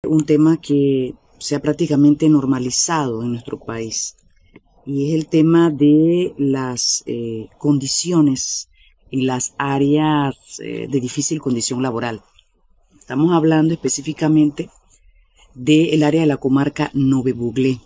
un tema que se ha prácticamente normalizado en nuestro país, y es el tema de las condiciones en las áreas de difícil condición laboral. Estamos hablando específicamente del área de la comarca Nové Buglé.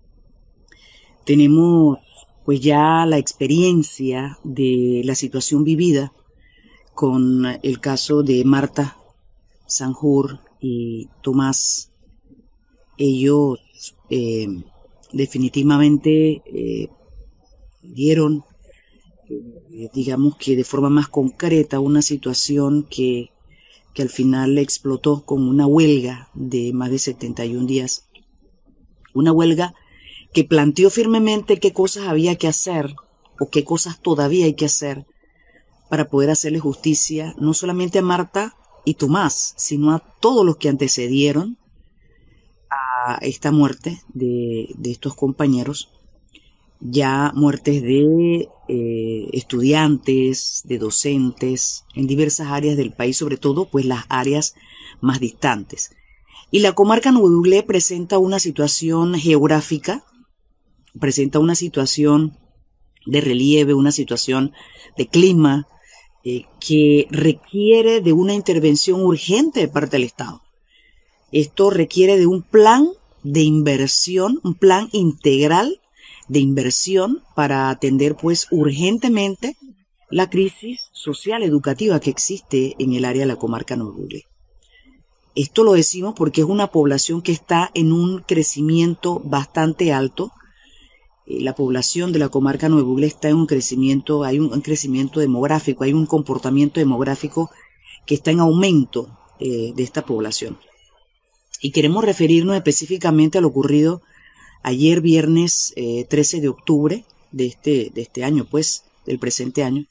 Tenemos pues ya la experiencia de la situación vivida con el caso de Marta Sanjur y Tomás. Ellos definitivamente dieron, digamos que de forma más concreta, una situación que al final explotó con una huelga de más de 71 días. Una huelga que planteó firmemente qué cosas había que hacer o qué cosas todavía hay que hacer para poder hacerle justicia no solamente a Marta y Tomás, sino a todos los que antecedieron a esta muerte de estos compañeros, ya muertes de estudiantes, de docentes, en diversas áreas del país, sobre todo pues las áreas más distantes. Y la comarca Nové Buglé presenta una situación geográfica, presenta una situación de relieve, una situación de clima que requiere de una intervención urgente de parte del Estado. Esto requiere de un plan de inversión, un plan integral de inversión para atender pues urgentemente la crisis social educativa que existe en el área de la comarca Nové Buglé. Esto lo decimos porque es una población que está en un crecimiento bastante alto. La población de la comarca Nové Buglé está en un crecimiento, hay un crecimiento demográfico, hay un comportamiento demográfico que está en aumento de esta población. Y queremos referirnos específicamente a lo ocurrido ayer viernes 13 de octubre de este año, pues, del presente año.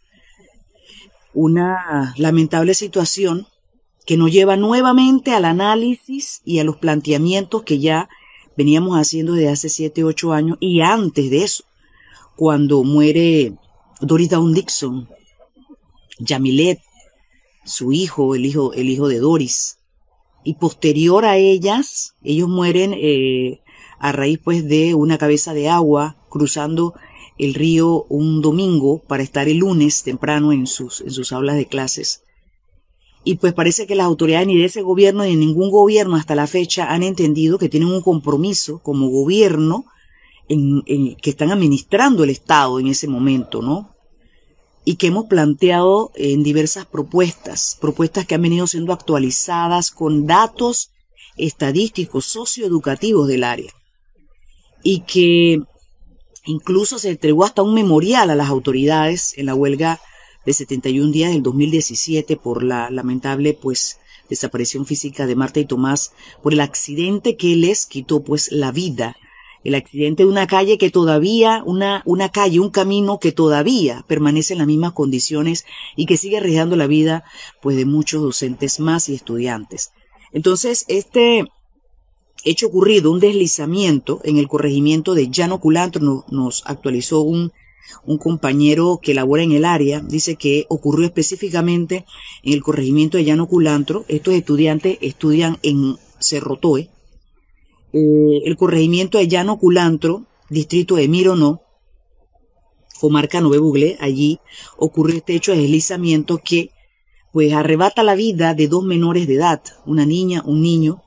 Una lamentable situación que nos lleva nuevamente al análisis y a los planteamientos que ya veníamos haciendo desde hace 7, 8 años, y antes de eso, cuando muere Doris Down Dixon, Yamilet, su hijo, el hijo de Doris, y posterior a ellas, ellos mueren a raíz pues de una cabeza de agua cruzando el río un domingo para estar el lunes temprano en sus aulas de clases. Y pues parece que las autoridades ni de ese gobierno ni de ningún gobierno hasta la fecha han entendido que tienen un compromiso como gobierno que están administrando el Estado en ese momento, ¿no? Y que hemos planteado en diversas propuestas que han venido siendo actualizadas con datos estadísticos, socioeducativos del área. Y que incluso se entregó hasta un memorial a las autoridades en la huelga de 71 días del 2017 por la lamentable pues desaparición física de Marta y Tomás, por el accidente que les quitó pues la vida, el accidente de una calle que todavía, un camino que todavía permanece en las mismas condiciones y que sigue arriesgando la vida pues de muchos docentes más y estudiantes. Entonces este hecho ocurrido, un deslizamiento en el corregimiento de Llano Culantro, nos actualizó un compañero que labora en el área, dice que ocurrió específicamente en el corregimiento de Llano Culantro. Estos estudiantes estudian en Cerro Toe, el corregimiento de Llano Culantro, distrito de Mironó, comarca Nové Buglé. Allí ocurrió este hecho de deslizamiento que pues arrebata la vida de 2 menores de edad, una niña, un niño,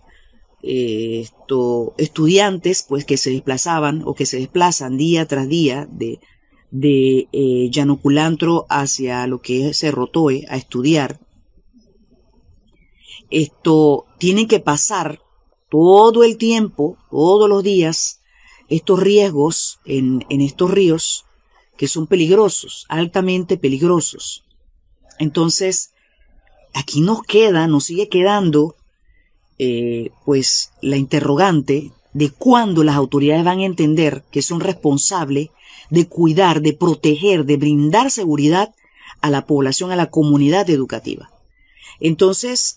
estudiantes pues que se desplazaban o que se desplazan día tras día de Llano Culantro hacia lo que es Cerro Toe a estudiar. Tienen que pasar todo el tiempo, todos los días, estos riesgos en estos ríos que son peligrosos, altamente peligrosos. Entonces, aquí nos sigue quedando pues la interrogante de cuándo las autoridades van a entender que son responsables de cuidar, de proteger, de brindar seguridad a la población, a la comunidad educativa. Entonces,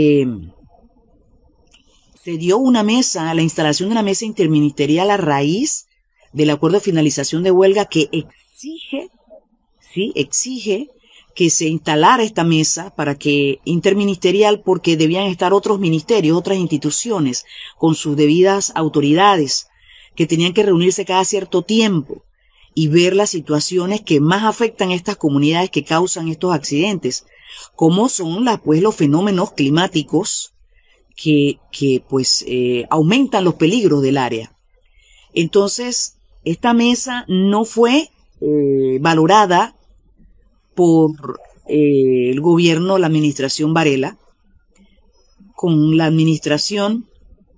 se dio la instalación de una mesa interministerial a raíz del acuerdo de finalización de huelga que exige que se instalara esta mesa para que interministerial, porque debían estar otros ministerios, otras instituciones, con sus debidas autoridades, que tenían que reunirse cada cierto tiempo y ver las situaciones que más afectan a estas comunidades que causan estos accidentes, como son los fenómenos climáticos que aumentan los peligros del área. Entonces, esta mesa no fue valorada por el gobierno, la administración Varela, con la administración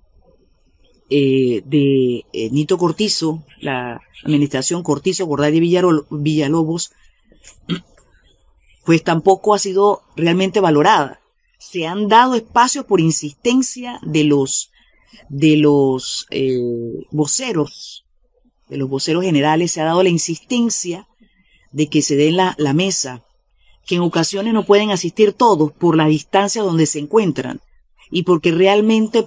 de Nito Cortizo, la administración Cortizo, Gorday y Villalobos, pues tampoco ha sido realmente valorada. Se han dado espacios por insistencia de los voceros generales, se ha dado la insistencia de que se dé la mesa, que en ocasiones no pueden asistir todos por la distancia donde se encuentran y porque realmente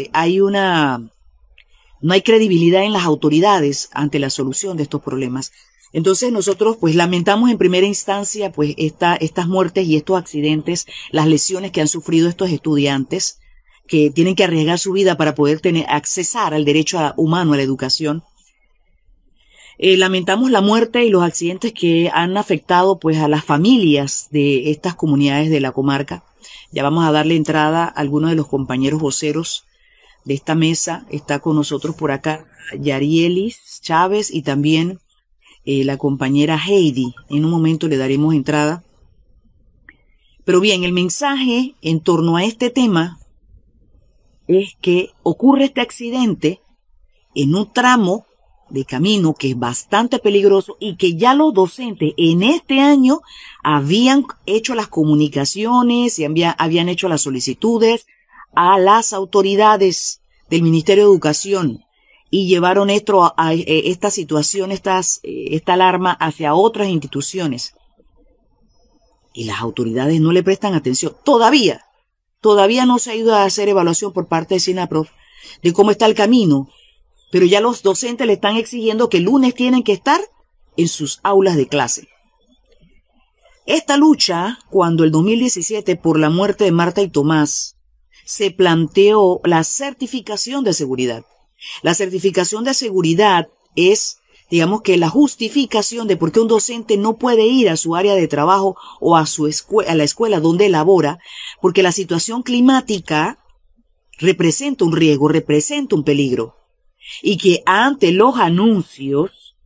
no hay credibilidad en las autoridades ante la solución de estos problemas. Entonces nosotros pues lamentamos en primera instancia pues estas muertes y estos accidentes, las lesiones que han sufrido estos estudiantes que tienen que arriesgar su vida para poder accesar al derecho humano a la educación. Lamentamos la muerte y los accidentes que han afectado pues a las familias de estas comunidades de la comarca. Ya vamos a darle entrada a algunos de los compañeros voceros de esta mesa. Está con nosotros por acá Yarielis Chávez y también la compañera Heidi. En un momento le daremos entrada. Pero bien, el mensaje en torno a este tema es que ocurre este accidente en un tramo de camino que es bastante peligroso y que ya los docentes en este año habían hecho las comunicaciones y habían hecho las solicitudes a las autoridades del Ministerio de Educación y llevaron esta situación, esta alarma hacia otras instituciones. Y las autoridades no le prestan atención. Todavía no se ha ido a hacer evaluación por parte de SINAPROF de cómo está el camino. Pero ya los docentes le están exigiendo que el lunes tienen que estar en sus aulas de clase. Esta lucha, cuando el 2017, por la muerte de Marta y Tomás, se planteó la certificación de seguridad. La certificación de seguridad es, digamos que la justificación de por qué un docente no puede ir a su área de trabajo o a la escuela donde labora, porque la situación climática representa un riesgo, representa un peligro. Y que ante los anuncios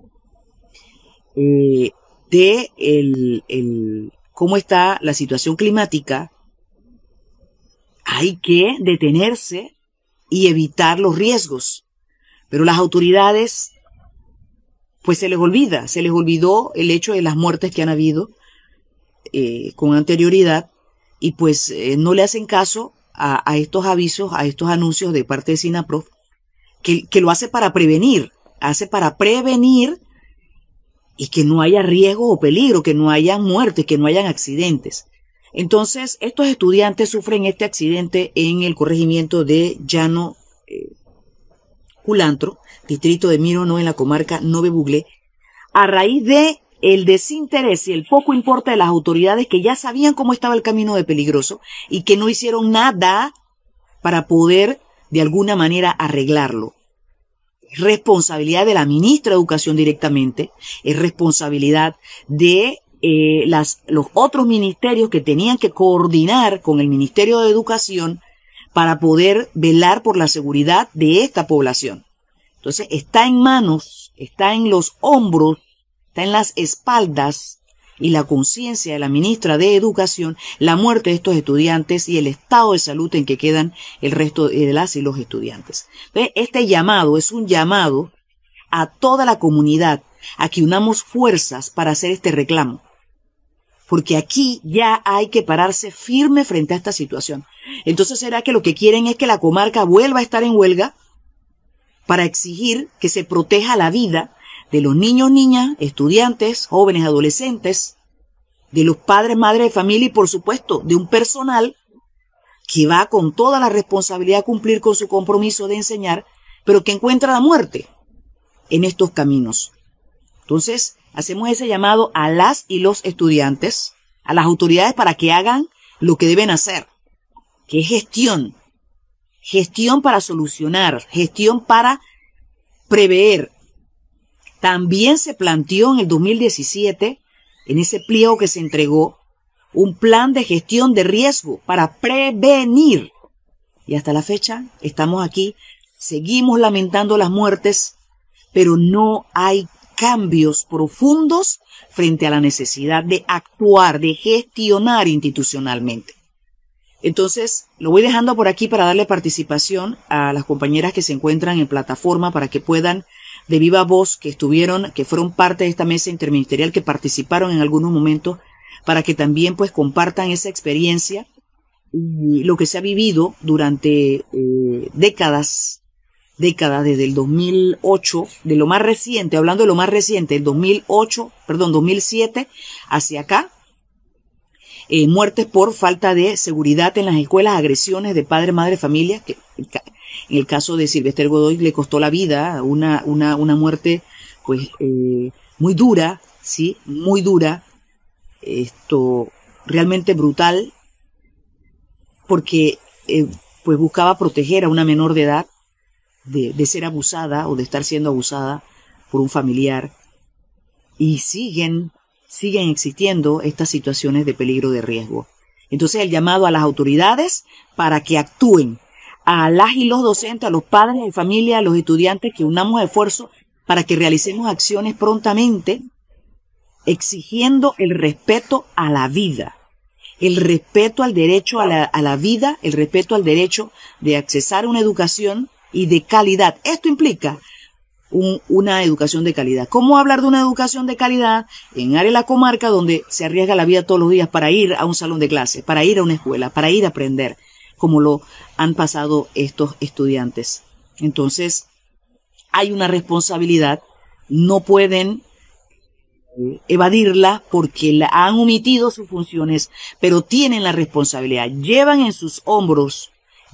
de cómo está la situación climática, hay que detenerse y evitar los riesgos. Pero las autoridades, pues se les olvidó el hecho de las muertes que han habido con anterioridad y pues no le hacen caso a estos avisos, a estos anuncios de parte de SINAPROF, que lo hace para prevenir y que no haya riesgo o peligro, que no haya muertes, que no hayan accidentes. Entonces, estos estudiantes sufren este accidente en el corregimiento de Llano Culantro, distrito de Mirono, en la comarca Nove Buglé, a raíz de el desinterés y el poco importe de las autoridades que ya sabían cómo estaba el camino de peligroso y que no hicieron nada para poder de alguna manera arreglarlo. Es responsabilidad de la ministra de Educación directamente, es responsabilidad de los otros ministerios que tenían que coordinar con el Ministerio de Educación para poder velar por la seguridad de esta población. Entonces está en manos, está en los hombros, está en las espaldas y la conciencia de la ministra de Educación la muerte de estos estudiantes y el estado de salud en que quedan el resto de las y los estudiantes. Entonces, este llamado es un llamado a toda la comunidad a que unamos fuerzas para hacer este reclamo. Porque aquí ya hay que pararse firme frente a esta situación. Entonces, ¿será que lo que quieren es que la comarca vuelva a estar en huelga para exigir que se proteja la vida de los niños, niñas, estudiantes, jóvenes, adolescentes, de los padres, madres de familia y, por supuesto, de un personal que va con toda la responsabilidad a cumplir con su compromiso de enseñar, pero que encuentra la muerte en estos caminos? Entonces, hacemos ese llamado a las y los estudiantes a las autoridades para que hagan lo que deben hacer, que es gestión. Gestión para solucionar, gestión para prever. También se planteó en el 2017, en ese pliego que se entregó, un plan de gestión de riesgo para prevenir. Y hasta la fecha estamos aquí, seguimos lamentando las muertes, pero no hay cambios profundos frente a la necesidad de actuar, de gestionar institucionalmente. Entonces, lo voy dejando por aquí para darle participación a las compañeras que se encuentran en plataforma para que puedan, de viva voz, que fueron parte de esta mesa interministerial, que participaron en algunos momentos, para que también pues compartan esa experiencia y lo que se ha vivido durante décadas, desde el 2008, de lo más reciente, hablando de lo más reciente, el 2007 hacia acá, muertes por falta de seguridad en las escuelas, agresiones de padre, madre, familia, que en el caso de Sylvester Godoy le costó la vida, una muerte pues muy dura, sí, muy dura, realmente brutal, porque pues buscaba proteger a una menor de edad de ser abusada o de estar siendo abusada por un familiar, y siguen existiendo estas situaciones de peligro de riesgo. Entonces el llamado a las autoridades para que actúen, a las y los docentes, a los padres de familia, a los estudiantes, que unamos esfuerzos para que realicemos acciones prontamente, exigiendo el respeto a la vida, el respeto al derecho a la vida, el respeto al derecho de accesar a una educación y de calidad. Esto implica una educación de calidad. ¿Cómo hablar de una educación de calidad en área de la comarca donde se arriesga la vida todos los días para ir a un salón de clases, para ir a una escuela, para ir a aprender, como lo han pasado estos estudiantes? Entonces, hay una responsabilidad, no pueden evadirla porque han omitido sus funciones, pero tienen la responsabilidad, llevan en sus hombros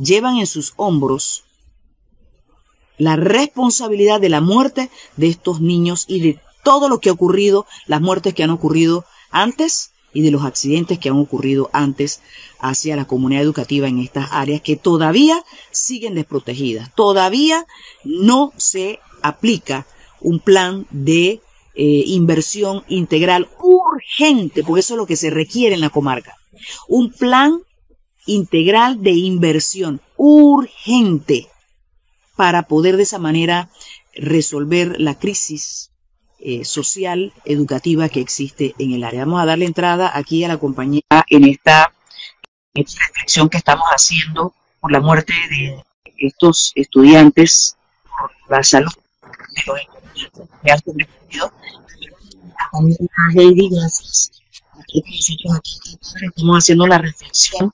la responsabilidad de la muerte de estos niños y de todo lo que ha ocurrido, las muertes que han ocurrido antes y de los accidentes que han ocurrido antes hacia la comunidad educativa en estas áreas que todavía siguen desprotegidas. Todavía no se aplica un plan de inversión integral urgente, porque eso es lo que se requiere en la comarca. Un plan integral de inversión urgente para poder de esa manera resolver la crisis social, educativa que existe en el área. Vamos a darle entrada aquí a la compañera en esta reflexión que estamos haciendo por la muerte de estos estudiantes, por la salud de los estudiantes que han sobrevivido. Heidi, gracias. Aquí nosotros aquí estamos haciendo la reflexión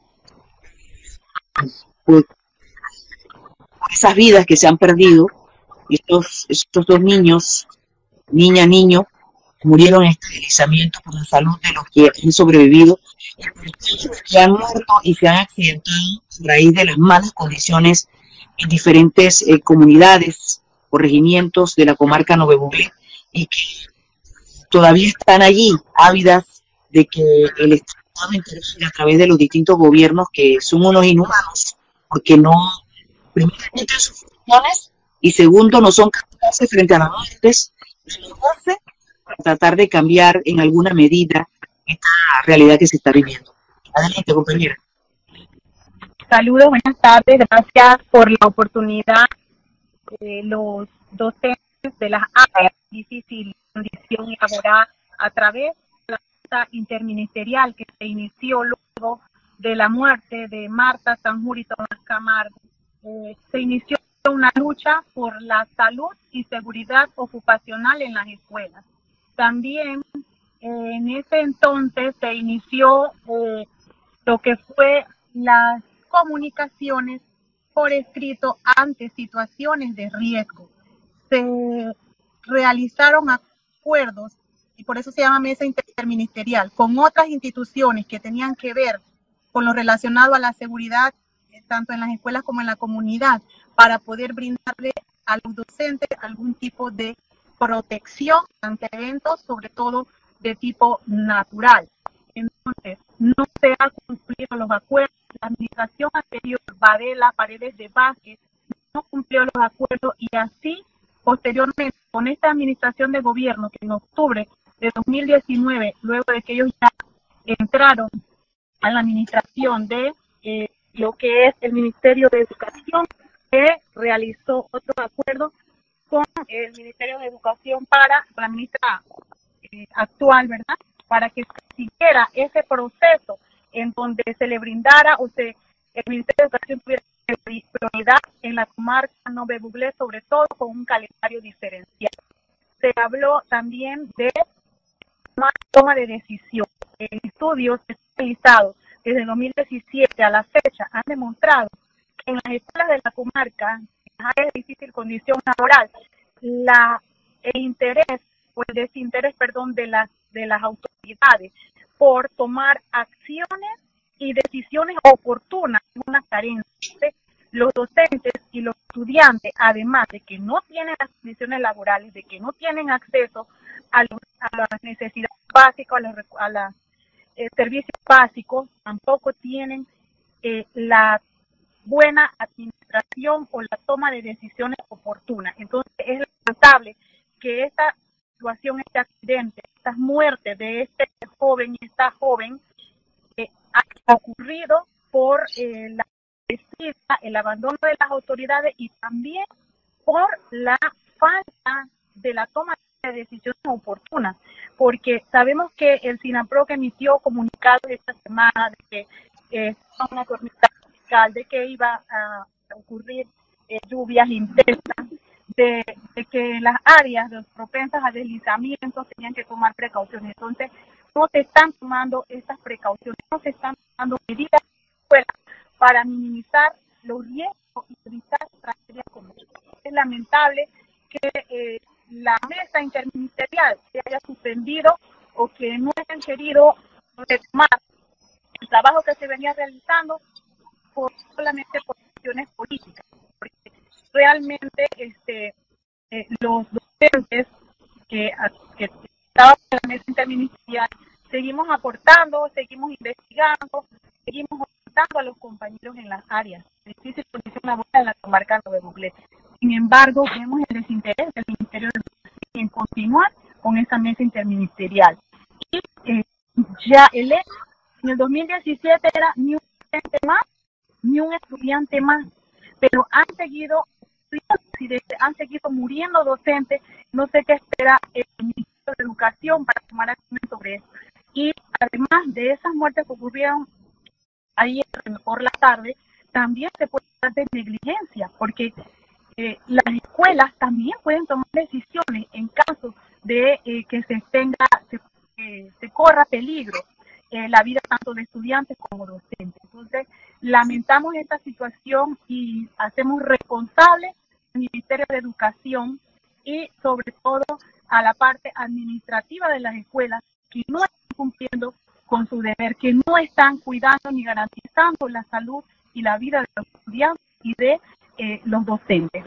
por esas vidas que se han perdido. Estos dos niños, niño, murieron en este deslizamiento por la salud de los que han sobrevivido, que han muerto y se han accidentado a raíz de las malas condiciones en diferentes comunidades, corregimientos de la comarca Nové Buglé, y que todavía están allí, ávidas de que el Estado intervenga a través de los distintos gobiernos, que son unos inhumanos, porque no, primero, cumplen sus funciones, y segundo, no son capaces frente a las muertes de los 12 para tratar de cambiar en alguna medida esta realidad que se está viviendo. Adelante, compañera. Saludos, buenas tardes, gracias por la oportunidad. Los docentes de las áreas de difícil condición laboral, a través de la junta interministerial que se inició luego de la muerte de Marta Sanjur y Tomás Camargo, se inició una lucha por la salud y seguridad ocupacional en las escuelas. También en ese entonces se inició lo que fue las comunicaciones por escrito ante situaciones de riesgo. Se realizaron acuerdos, y por eso se llama mesa interministerial, con otras instituciones que tenían que ver con lo relacionado a la seguridad, tanto en las escuelas como en la comunidad, para poder brindarle a los docentes algún tipo de protección ante eventos, sobre todo de tipo natural. Entonces, Entonces, no se han cumplido los acuerdos. La administración anterior, Varela, Paredes de Vázquez, no cumplió los acuerdos y así, posteriormente, con esta administración de gobierno que en octubre de 2019, luego de que ellos ya entraron a la administración de lo que es el Ministerio de Educación, que realizó otro acuerdo con el Ministerio de Educación para la ministra actual, ¿verdad? Para que se siguiera ese proceso en donde se le brindara el Ministerio de Educación tuviera prioridad en la comarca Nové Buglé, sobre todo con un calendario diferenciado. Se habló también de toma de decisión. Estudios realizados desde 2017 a la fecha han demostrado que en las escuelas de la comarca, en las áreas de difícil condición laboral, el interés o el desinterés, perdón, de las autoridades por tomar acciones y decisiones oportunas en una carencia. Los docentes y los estudiantes, además de que no tienen las condiciones laborales, de que no tienen acceso a las necesidades básicas, a los servicios básicos, tampoco tienen la buena administración o la toma de decisiones oportunas. Entonces es lamentable que esta situación, este accidente, estas muertes de este joven y esta joven ha ocurrido por el abandono de las autoridades y también por la falta de la toma de decisiones oportunas, porque sabemos que el SINAPROC emitió comunicados esta semana de que una tormenta tropical, de que iba a ocurrir lluvias intensas, de que las áreas propensas a deslizamientos tenían que tomar precauciones. Entonces, no se están tomando estas precauciones, no se están tomando medidas para minimizar los riesgos y evitar tragedias como esta. Es lamentable que la mesa interministerial se haya suspendido o que no hayan querido retomar el trabajo que se venía realizando solamente por cuestiones políticas. Porque realmente los docentes que estaban en la mesa interministerial seguimos aportando, seguimos investigando, seguimos orientando a los compañeros en las áreas de difícil condición laboral en la comarca Nové Buglé. Sin embargo, vemos el desinterés del Ministerio de Educación en continuar con esa mesa interministerial. Y ya en el 2017 era ni un docente más, ni un estudiante más, pero han seguido muriendo docentes. No sé qué espera el Ministerio de Educación para tomar acción sobre eso. Y además de esas muertes que ocurrieron ayer por la tarde, también se puede hablar de negligencia, porque las escuelas también pueden tomar decisiones en caso de que se corra peligro la vida tanto de estudiantes como docentes. Entonces, lamentamos esta situación y hacemos responsable al Ministerio de Educación y sobre todo a la parte administrativa de las escuelas que no están cumpliendo con su deber, que no están cuidando ni garantizando la salud y la vida de los estudiantes y de los docentes.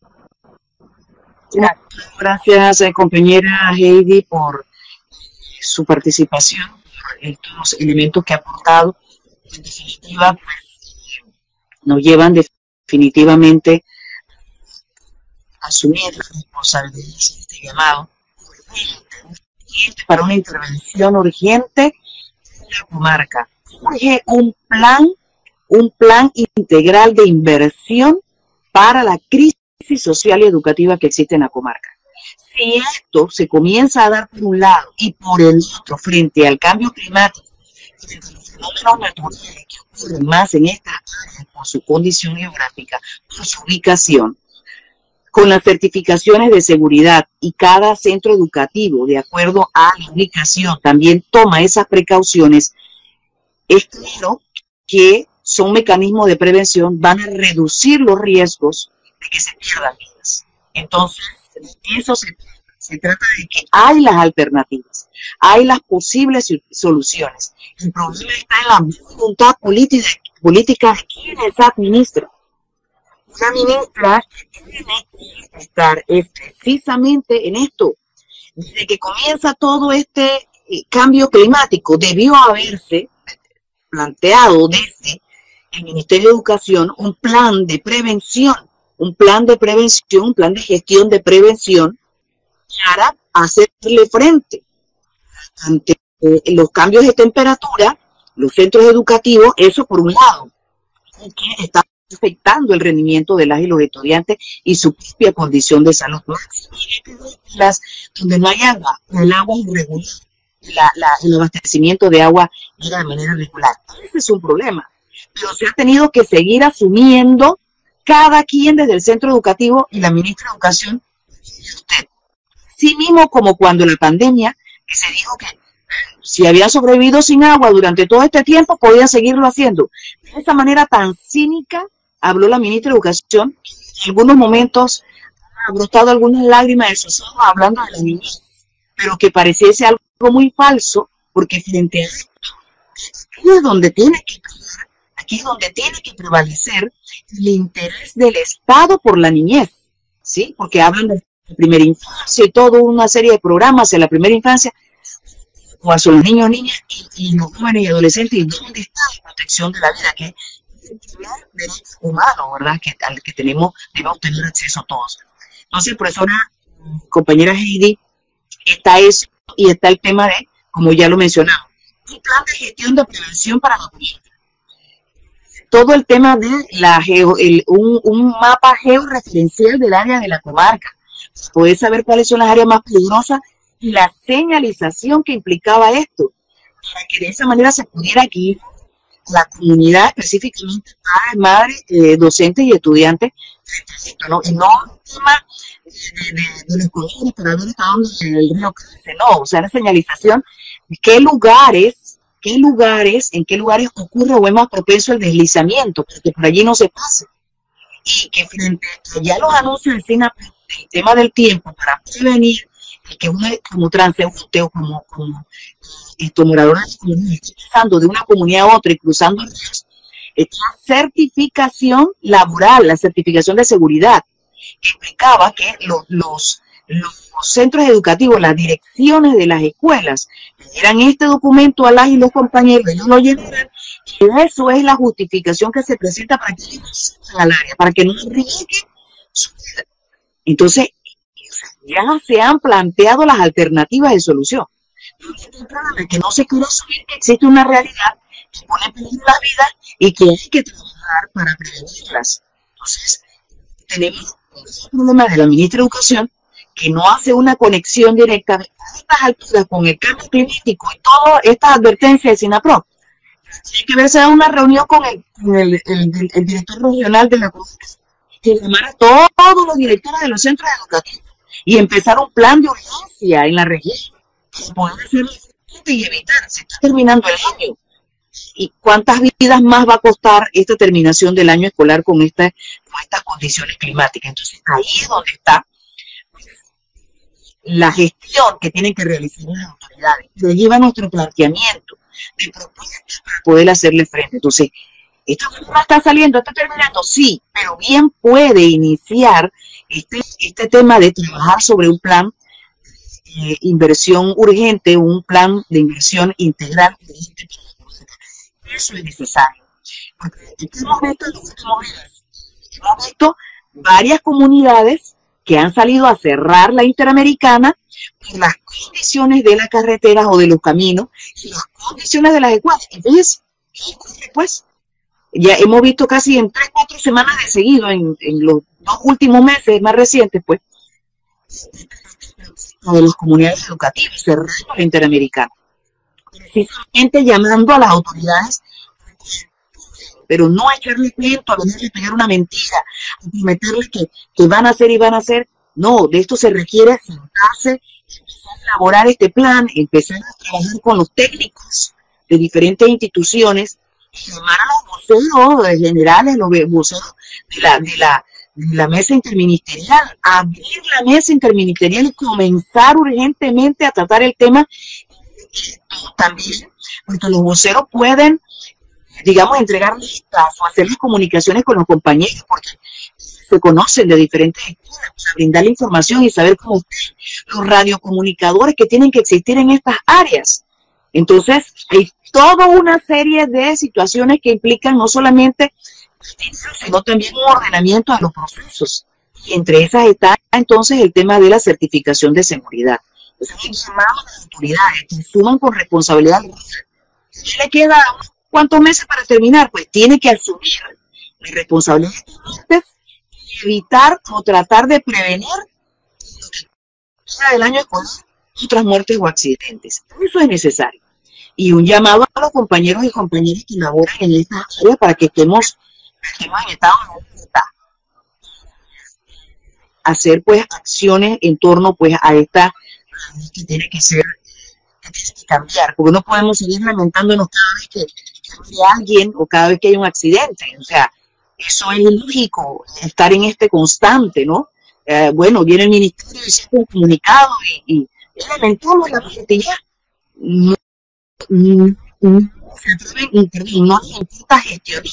Gracias, compañera Heidi, por su participación, por estos elementos que ha aportado. En definitiva, pues, nos llevan definitivamente a asumir la responsabilidad de este llamado urgente para una intervención urgente en la comarca. Urge un plan integral de inversión para la crisis social y educativa que existe en la comarca. Si esto se comienza a dar por un lado y por el otro frente al cambio climático, frente a los fenómenos naturales que ocurren más en esta área por su condición geográfica, por su ubicación, con las certificaciones de seguridad y cada centro educativo, de acuerdo a la ubicación, también toma esas precauciones, es claro que son mecanismos de prevención, van a reducir los riesgos de que se pierdan vidas. Entonces, eso se trata de que hay las alternativas, hay las posibles soluciones. El problema está en la voluntad política de quienes administran. La ministra tiene que estar precisamente en esto. Desde que comienza todo este cambio climático debió haberse planteado desde el Ministerio de Educación un plan de prevención, un plan de gestión de prevención para hacerle frente ante los cambios de temperatura, los centros educativos, eso por un lado, que está afectando el rendimiento de las y los estudiantes y su propia condición de salud. Donde no hay agua, el agua es irregular, el abastecimiento de agua llega de manera irregular. Ese es un problema, pero se ha tenido que seguir asumiendo cada quien desde el centro educativo y la ministra de Educación y usted. Sí mismo como cuando la pandemia, que se dijo que si habían sobrevivido sin agua durante todo este tiempo, podían seguirlo haciendo. De esa manera tan cínica habló la ministra de Educación, en algunos momentos ha brotado algunas lágrimas de sus ojos hablando de la niñez, pero que pareciese algo muy falso, porque frente a esto, aquí es donde tiene que prevalecer el interés del Estado por la niñez, ¿sí? Porque hablan de la primera infancia y toda una serie de programas en la primera infancia, o a los niños, niñas y los jóvenes y adolescentes, y dónde está la protección de la vida, que es el primer derecho humano, ¿verdad? Al que debemos tener acceso todos. Entonces, profesora, compañera Heidi, está eso y está el tema de, como ya lo mencionaba, un plan de gestión de prevención para la comunidad. Todo el tema de un mapa georreferencial del área de la comarca, poder saber cuáles son las áreas más peligrosas y la señalización que implicaba esto, para que de esa manera se pudiera guiar la comunidad, específicamente padres, madres, docentes y estudiantes, ¿no? Y no un tema de los colegios para ver hasta dónde el río crece, no, o sea, la señalización de en qué lugares ocurre o es más propenso el deslizamiento, para que por allí no se pase. Y que frente a ya los anuncios del SINAP, el tema del tiempo, para prevenir que uno como transeúnte o como morador pasando de una comunidad a otra y cruzando ríos, esta certificación laboral, la certificación de seguridad, que implicaba que los centros educativos, las direcciones de las escuelas, dieran este documento a las y los compañeros, ellos lo llenaran, y eso es la justificación que se presenta para que ellos al área, para que no arriesguen su vida. Entonces, ya se han planteado las alternativas de solución. Que no se quiere asumir que existe una realidad que pone en peligro la vida y que hay que trabajar para prevenirlas. Entonces, tenemos un problema de la ministra de Educación que no hace una conexión directa a estas alturas con el cambio climático y todas estas advertencias de SINAPROC. Tiene que verse a una reunión con el director regional de la comunidad, que llamara a todos los directores de los centros educativos y empezar un plan de urgencia en la región para poder hacerlo y evitar, se está terminando el año. ¿Y cuántas vidas más va a costar esta terminación del año escolar con estas condiciones climáticas? Entonces, ahí es donde está la gestión que tienen que realizar las autoridades. Se lleva nuestro planteamiento de propuestas para poder hacerle frente. Entonces, ¿esta problema está saliendo, está terminando? Sí, pero bien puede iniciar este tema de trabajar sobre un plan de inversión urgente, un plan de inversión integral urgente para la comunidad. Eso es necesario. Porque hemos visto en los últimos días, hemos visto varias comunidades que han salido a cerrar la Interamericana por las condiciones de las carreteras o de los caminos y las condiciones de las escuelas. Entonces, ¿qué ocurre pues? Ya hemos visto casi en 3 o 4 semanas de seguido, en los 2 últimos meses más recientes, pues, de las comunidades educativas cerrando la Interamericana. Precisamente llamando a las autoridades, pero no a echarle cuento, a venirle a pegar una mentira, a prometerle que van a hacer y van a hacer. No, de esto se requiere sentarse, empezar a elaborar este plan, empezar a trabajar con los técnicos de diferentes instituciones, llamar a los voceros generales, los voceros de la mesa interministerial, abrir la mesa interministerial y comenzar urgentemente a tratar el tema también, porque los voceros pueden, digamos, entregar listas o hacer las comunicaciones con los compañeros, porque se conocen de diferentes escuelas, para brindar la información y saber cómo los radiocomunicadores que tienen que existir en estas áreas. Entonces, hay toda una serie de situaciones que implican no solamente, sino también un ordenamiento de los procesos. Y entre esas está entonces el tema de la certificación de seguridad. Entonces, llamamos a las autoridades que suman con responsabilidad. ¿Qué le queda cuántos meses para terminar? Pues tiene que asumir la responsabilidad y evitar o tratar de prevenir lo que queda del año escolar, otras muertes o accidentes. Eso es necesario. Y un llamado a los compañeros y compañeras que laboran en esta área para que estemos en estado de libertad. Hacer pues acciones en torno pues a esta que tiene que ser, que tiene que cambiar, porque no podemos seguir lamentándonos cada vez que muere alguien o cada vez que hay un accidente. O sea, eso es ilógico, estar en este constante, ¿no? Bueno, viene el ministerio y se un comunicado y lamentamos la gente ya. No, no les importa gestionar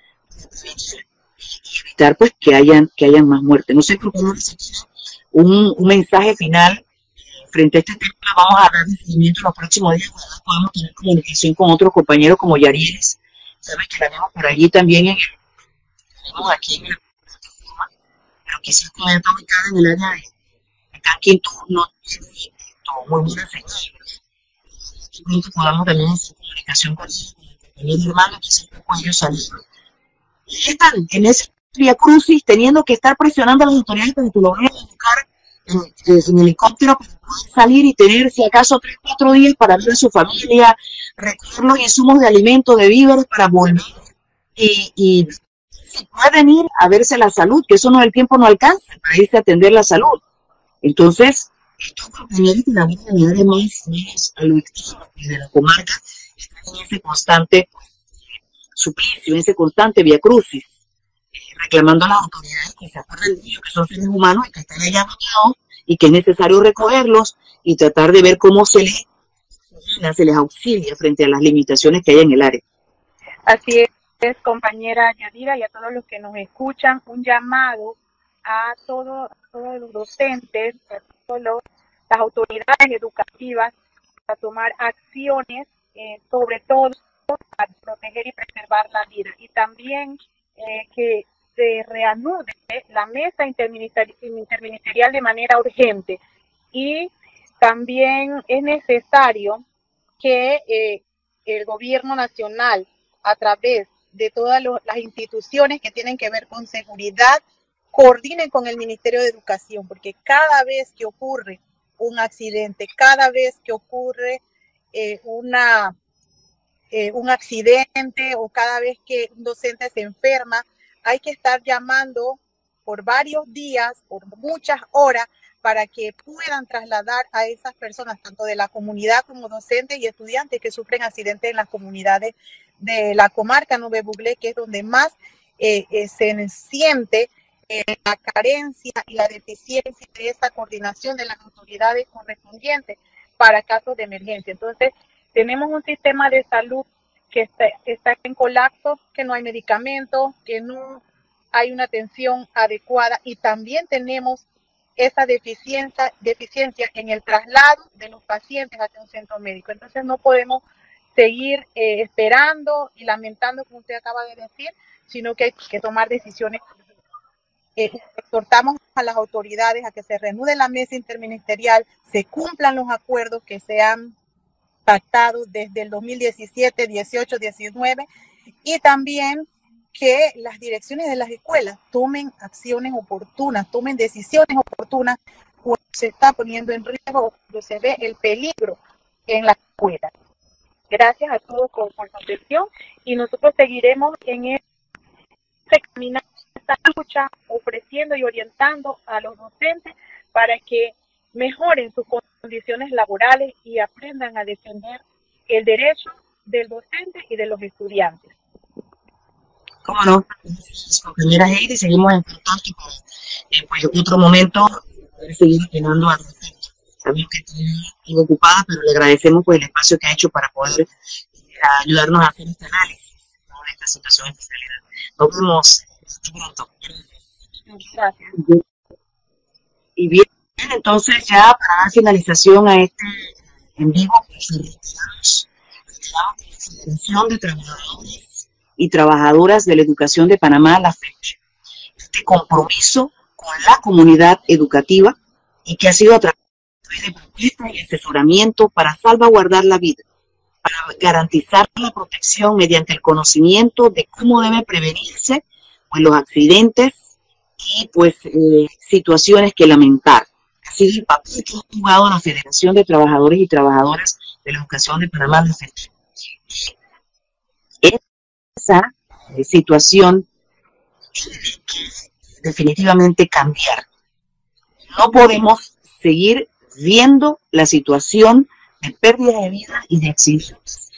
y evitar pues que hayan más muertes. No sé por qué no se tiene un mensaje final frente a este tema. Vamos a dar seguimiento en los próximos días, podemos tener comunicación con otros compañeros como Yarieres, sabes que la vemos por allí también, tenemos aquí en la plataforma, pero quizás como ella está ubicada en el área de Canquinto, no tiene muy buena señal. Pronto podamos también hacer comunicación con ellos, con el compañero hermano, que siempre con ellos salir. Y están en ese vía crucis, teniendo que estar presionando a las autoridades para que lo vayan a buscar en helicóptero para poder salir y tener, si acaso, 3 o 4 días para ver a su familia, recoger los insumos de alimentos, de víveres para volver. Y si pueden ir a verse la salud, que eso no, el tiempo no alcanza para irse a atender la salud. Entonces, estos compañeros de la unidad más de la comarca están en ese constante suplicio, en ese constante vía crucis, reclamando a las autoridades que se acuerden de ellos, que son seres humanos y que están allá abogados y que es necesario recogerlos y tratar de ver cómo se les auxilia frente a las limitaciones que hay en el área. Así es, compañera Yadira, y a todos los que nos escuchan, un llamado a todos los docentes, a todas las autoridades educativas a tomar acciones, sobre todo para proteger y preservar la vida. Y también que se reanude la mesa interministerial de manera urgente. Y también es necesario que el gobierno nacional, a través de todas las instituciones que tienen que ver con seguridad, coordinen con el Ministerio de Educación, porque cada vez que ocurre un accidente, cada vez que ocurre un accidente o cada vez que un docente se enferma, hay que estar llamando por varios días, por muchas horas, para que puedan trasladar a esas personas, tanto de la comunidad como docentes y estudiantes que sufren accidentes en las comunidades de la comarca Nube Buglé, que es donde más se siente la carencia y la deficiencia de esa coordinación de las autoridades correspondientes para casos de emergencia. Entonces, tenemos un sistema de salud que está en colapso, que no hay medicamentos, que no hay una atención adecuada, y también tenemos esa deficiencia en el traslado de los pacientes hacia un centro médico. Entonces no podemos seguir esperando y lamentando, como usted acaba de decir, sino que hay que tomar decisiones. Exhortamos a las autoridades a que se reanude la mesa interministerial, se cumplan los acuerdos que se han pactado desde el 2017, 18, 19, y también que las direcciones de las escuelas tomen acciones oportunas, tomen decisiones oportunas cuando se está poniendo en riesgo, cuando se ve el peligro en la escuela. Gracias a todos por su atención, y nosotros seguiremos en este caminar, esta lucha, ofreciendo y orientando a los docentes para que mejoren sus condiciones laborales y aprendan a defender el derecho del docente y de los estudiantes. ¿Cómo no? Compañera Heidi, seguimos en contacto para pues, otro momento poder seguir opinando al respecto. Sabemos que está algo ocupada, pero le agradecemos pues, el espacio que ha hecho para poder ayudarnos a hacer este análisis de esta situación de especialidad. Nos vemos pronto. Gracias. Y bien, entonces ya para dar finalización a este en vivo, pues retiramos la Federación de Trabajadores y Trabajadoras de la Educación de Panamá, la fecha. Este compromiso con la comunidad educativa y que ha sido a través de propuestas y asesoramiento para salvaguardar la vida, para garantizar la protección mediante el conocimiento de cómo debe prevenirse pues, los accidentes y pues situaciones que lamentar. Ha sido el papel que ha jugado la Federación de Trabajadores y Trabajadoras de la Educación de Panamá. Esa situación tiene que definitivamente cambiar. No podemos seguir viendo la situación de pérdida de vida y de accidentes.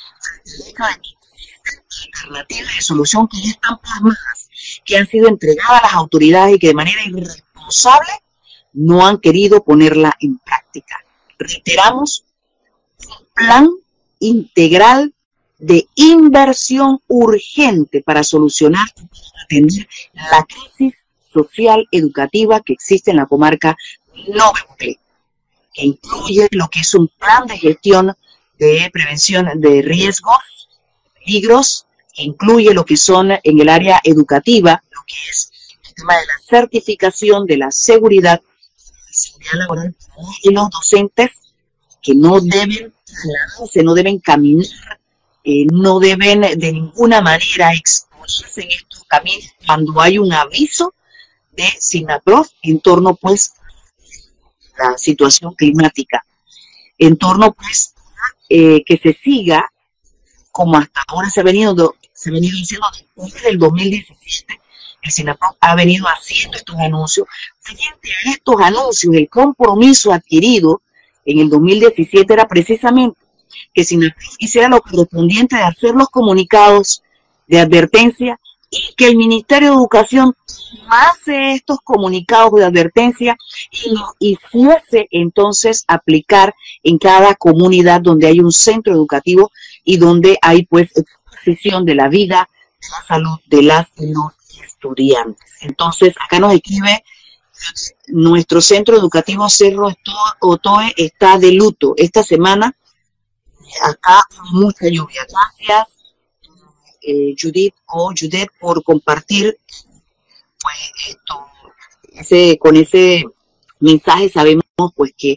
Alternativas de solución que ya están plasmadas, que han sido entregadas a las autoridades y que de manera irresponsable no han querido ponerla en práctica. Reiteramos, un plan integral de inversión urgente para solucionar y atender la crisis social educativa que existe en la comarca Nove Buclé, que incluye lo que es un plan de gestión de prevención de riesgos, peligros, que incluye lo que son en el área educativa, lo que es el tema de la certificación de la seguridad laboral y los docentes que no deben trasladarse, no deben caminar, no deben de ninguna manera exponerse en estos caminos cuando hay un aviso de SINAPROF en torno pues a la situación climática, en torno pues que se siga como hasta ahora se ha venido diciendo después del 2017. El SINAPROF ha venido haciendo estos anuncios. Frente a estos anuncios, el compromiso adquirido en el 2017 era precisamente que SINAPROF hiciera lo correspondiente de hacer los comunicados de advertencia y que el Ministerio de Educación tomase estos comunicados de advertencia y los hiciese entonces aplicar en cada comunidad donde hay un centro educativo y donde hay pues exposición de la vida, de la salud de las y los estudiantes. Entonces, acá nos escribe, nuestro centro educativo Cerro Otoe está de luto. Esta semana, acá mucha lluvia. Gracias, Judith por compartir pues esto, con ese mensaje. Sabemos pues que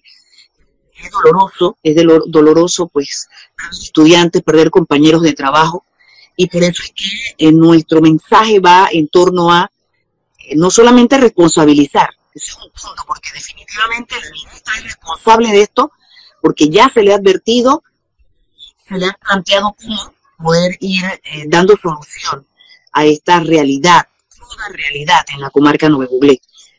es doloroso pues perder estudiantes, perder compañeros de trabajo, y por eso es que nuestro mensaje va en torno a no solamente responsabilizar, ese es un punto, porque definitivamente el ministro es responsable de esto, porque ya se le ha advertido, se le ha planteado cómo poder ir dando solución a esta realidad, una realidad en la comarca Nove Buclé.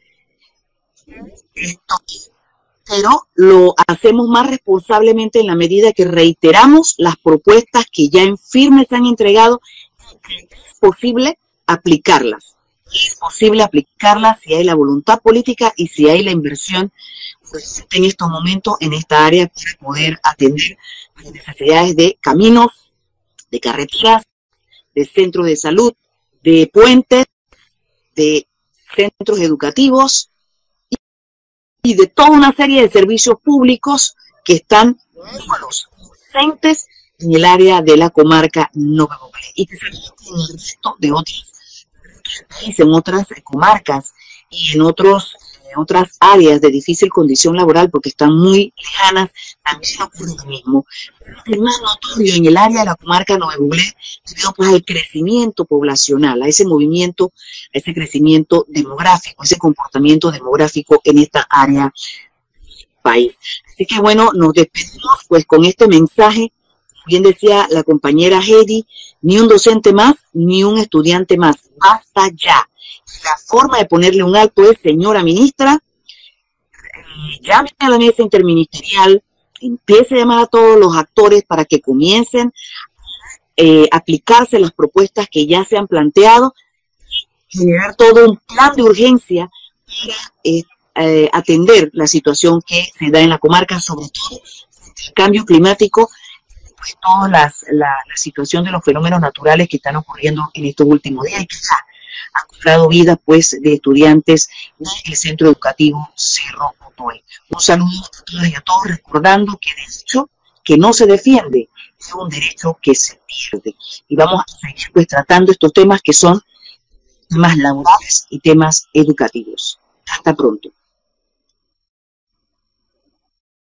Pero lo hacemos más responsablemente en la medida que reiteramos las propuestas que ya en firme se han entregado y que es posible aplicarlas. Es posible aplicarlas si hay la voluntad política y si hay la inversión en estos momentos en esta área para poder atender las necesidades de caminos, de carreteras, de centros de salud, de puentes, de centros educativos y de toda una serie de servicios públicos que están nulos, ausentes en el área de la comarca Nove Buclé y que se ven en el resto de otros países, en otras comarcas y en otras áreas de difícil condición laboral porque están muy lejanas, también ocurre lo mismo. Pero es más notorio en el área de la comarca Nove Buclé debido pues al crecimiento poblacional, a ese movimiento, a ese crecimiento demográfico, ese comportamiento demográfico en esta área del país. Así que bueno, nos despedimos pues con este mensaje. Bien decía la compañera Heidi, ni un docente más, ni un estudiante más, basta ya. La forma de ponerle un alto es, señora ministra, llame a la mesa interministerial, empiece a llamar a todos los actores para que comiencen a aplicarse las propuestas que ya se han planteado y generar todo un plan de urgencia para atender la situación que se da en la comarca, sobre todo el cambio climático, toda la situación de los fenómenos naturales que están ocurriendo en estos últimos días y que ya han cobrado vidas pues de estudiantes del Centro Educativo Cerro Cotoé. Un saludo a todas y a todos, recordando que derecho que no se defiende es un derecho que se pierde. Y vamos a seguir pues tratando estos temas que son temas laborales y temas educativos. Hasta pronto.